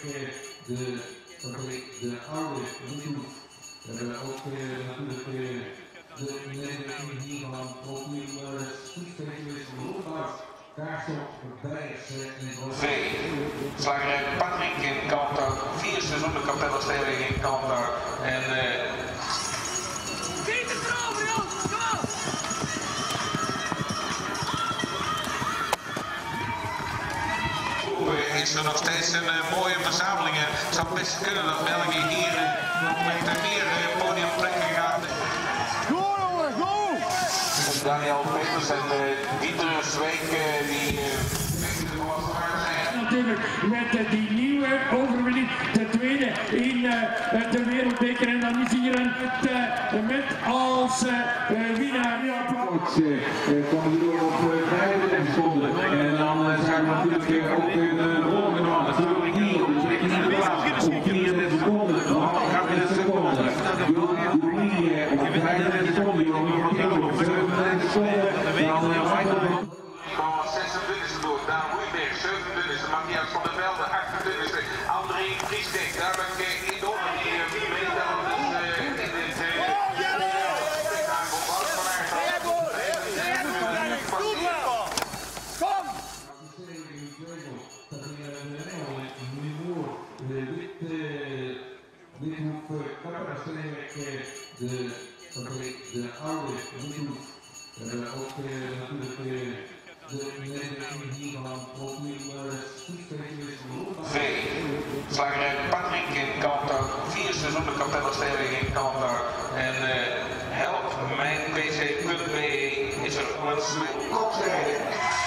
de oude YouTube. We hebben ook natuurlijk de medewerking hier van profiel spoedspecialist Roelbouw, Kaarsop, Bijers en V. Slager Patrick in Kantar, 4 seizoenen Kapellenstelling in Kantar en is er nog steeds een mooie verzameling. Het zou best kunnen dat België hier nog met meer podiumplekken gaat. Go jongen, go! Daniel Peters en Dieter Zweek die natuurlijk met die nieuwe overwinning, de tweede in de wereldbeker en dan is hier een met als winnaar. Komen door op 25 seconden en dan zijn we natuurlijk ook een rol genomen. Natuurlijk hier op de tweede plaats op 34 seconden, nog 38 seconden. Doe op 35 seconden, jongen, op 37 seconden. Dan Michael. 26e door, Daan Roeiberg, 27e, Matthias van der Velde, 28e, André Vriesdijk, daar ben ik in door, die meetellen in dit spektakel. Wout van Aert, de oude YouTube. We hebben ook natuurlijk de medewerking hier van profiel spoedspecialist Roelbouw. V. Slager Patrick in Kantar, 4 seizoenen Kapellenstelling in Kantar en help mijn pc.be is er om het kopstrijden.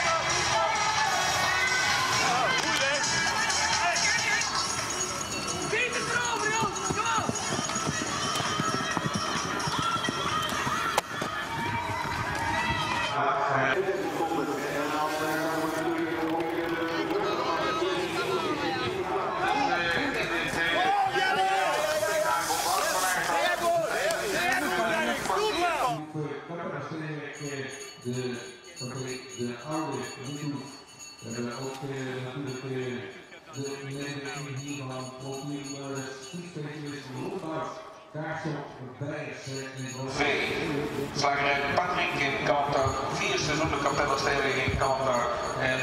De oude YouTube. We hebben ook natuurlijk de medewerking hier van profiel spoedspecialist Roelbouw, Kaarsop, Bijers en V. Slager Patrick in Kantar, 4 seizoenen Kapellenstelling in Kantar en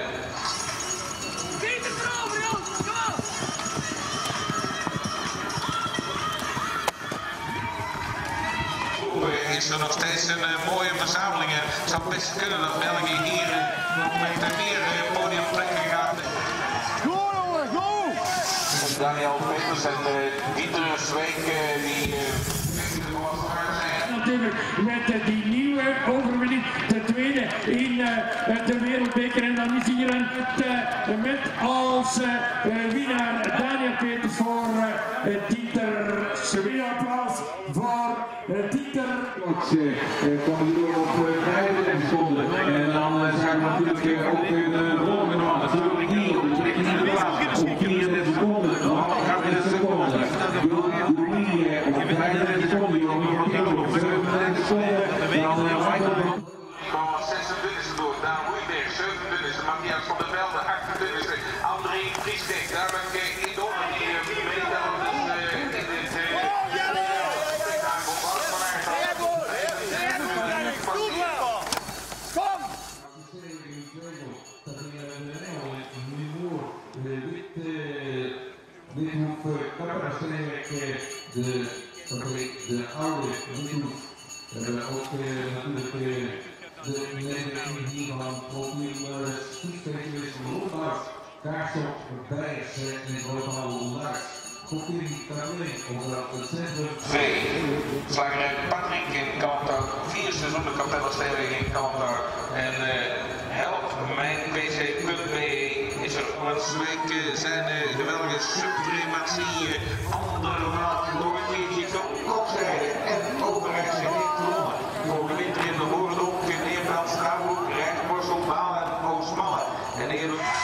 is er nog steeds een mooie verzameling. Het zou best kunnen dat België hier nog met meer podiumplekken gaat. Go jongen, go! Daniel Peters en Dieter Zweek die natuurlijk met die nieuwe overwinning, de tweede in de wereldbeker en dan is hier een met als winnaar Daniel Peters voor Dieter Zweek. Applaus voor Dieter. Komen door op 35 seconden en dan zijn we natuurlijk ook een rol genomen. Natuurlijk hier op de tweede plaats op 34 seconden, nog 38 seconden. Doe op 35 seconden, jongen, op 37 seconden. Dan Michael. 26e door, Daan Roeiberg, 27e, Matthias van der Velde, 28e, André Vriesdijk, daar ben ik in door, die meetellen in dit spektakel. Wout van Aert, de oude YouTube. We hebben ook natuurlijk de medewerking hier van profiel spoedspecialist Roelbouw, Kaarsop, Bijers en Roelbouw. V. Slager Patrick in Kantar, 4 seizoenen Kapellenstelling in Kantar en help mijn pc.be is er om het week zijn geweldige suprematie andermaal door het keertje kan opstrijden en overheid zich niet gewonnen. Voor de winter in de Hoorndok, in Neerveld, Straatsburg, Rijksborstel, Baal en Oostmalle. En